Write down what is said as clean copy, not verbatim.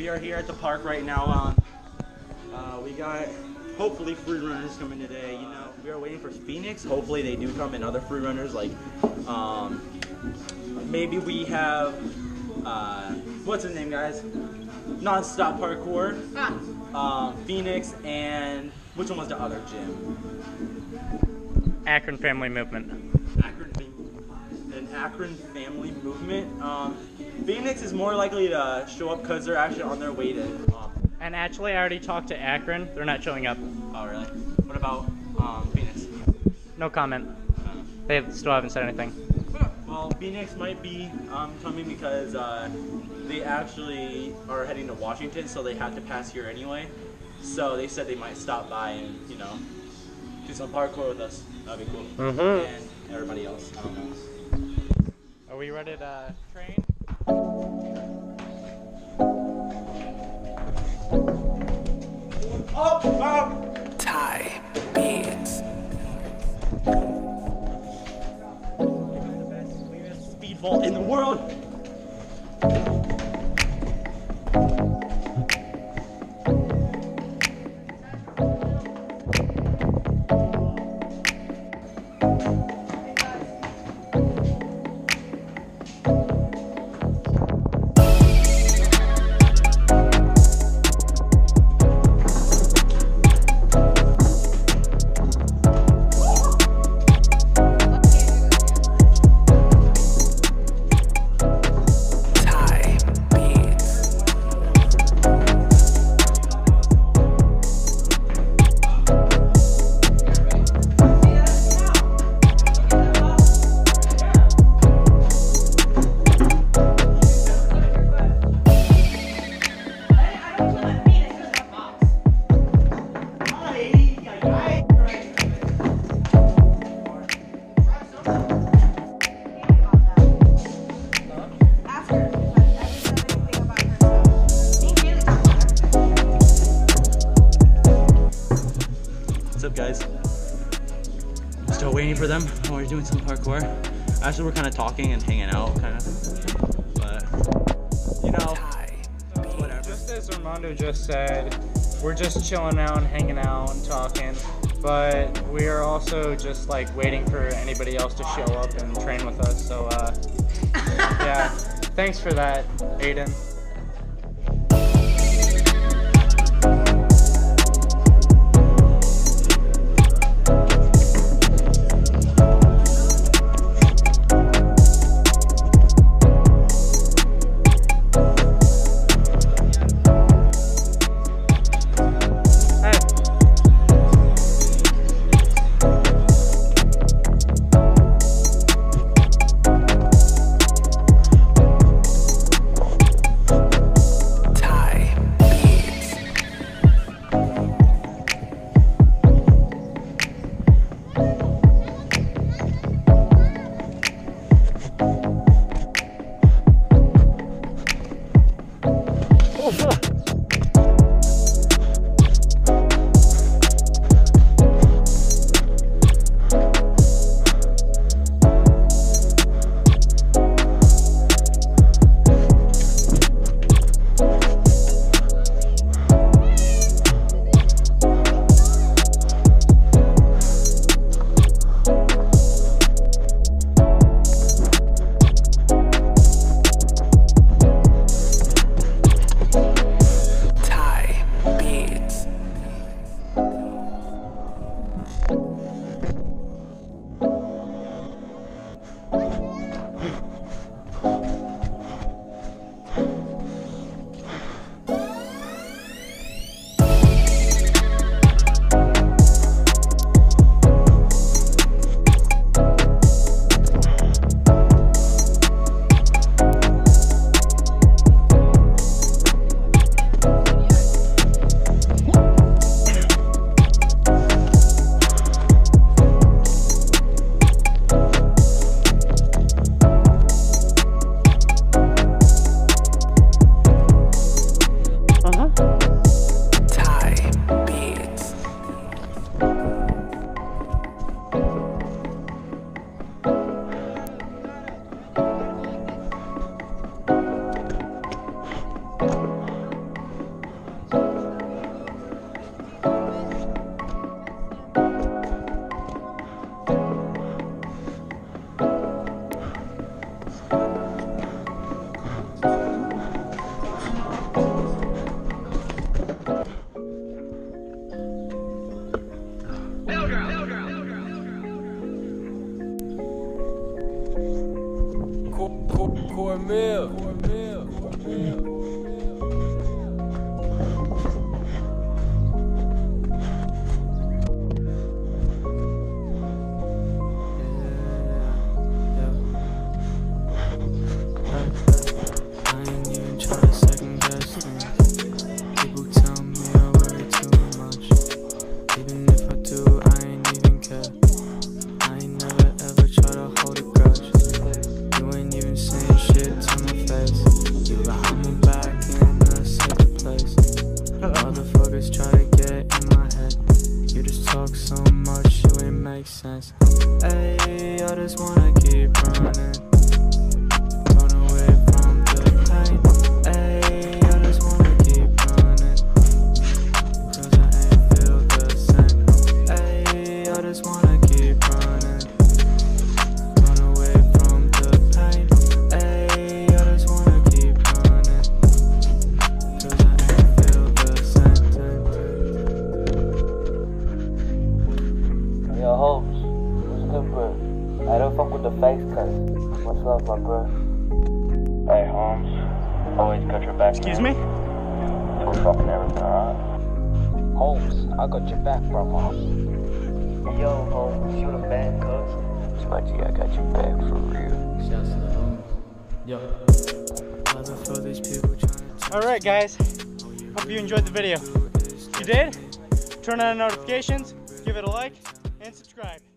we are here at the park right now. We got hopefully free runners coming today. You know, we are waiting for Phoenix. Hopefully they do come, and other free runners like maybe we have what's his name, guys? Non-stop parkour. Phoenix, and which one was the other gym? Akron Family Movement. Akron Family Movement. Phoenix is more likely to show up because they're actually on their way to. And actually, I already talked to Akron. They're not showing up. Oh, really? What about Phoenix? No comment. They still haven't said anything. Well, Phoenix might be coming because they actually are heading to Washington, so they have to pass here anyway. So they said they might stop by and, you know, do some parkour with us. That'd be cool. And everybody else. I don't know. Are we ready to train? Thai beats. The best, cleanest speed vault in the world. What's up, guys? I'm still waiting for them. We're doing some parkour. Actually, we're kind of talking and hanging out, kind of. But, you know, whatever. Just as Armando just said, we're just chilling out and hanging out and talking. But we are also just like waiting for anybody else to show up and train with us. So, yeah, thanks for that, Aiden. Sense. Hey, I just wanna keep running, run away from the pain. Hey, I just wanna keep running, cause I ain't feel the same. Hey, I just wanna keep running, run away from the pain. Hey, I just wanna keep running, cause I ain't feel the same. Yo, Holmes. Good, bro. I don't fuck with the fakes, cuz. What's up, my bro? Hey, Holmes. Always got your back. Excuse me? Don't fucking everything, alright? Holmes, I got your back, bro. Yo, Holmes, you the man, cuz. Smudgy, I got your back for real. Shouts to the Holmes. Yo. Alright guys, hope you enjoyed the video. If you did, turn on notifications, give it a like, and subscribe.